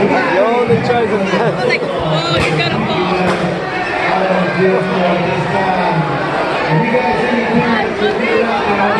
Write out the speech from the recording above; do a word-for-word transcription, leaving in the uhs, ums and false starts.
You're only chosen. I was like, oh, you're gonna fall. If you guys